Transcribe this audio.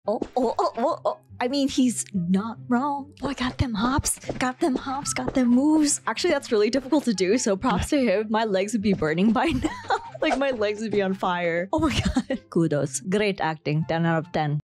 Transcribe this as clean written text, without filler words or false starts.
I mean, he's not wrong. Boy, got them hops, got them hops, got them moves. Actually, that's really difficult to do, so props to him. My legs would be burning by now. Like, my legs would be on fire. Oh my god. Kudos. Great acting. 10 out of 10.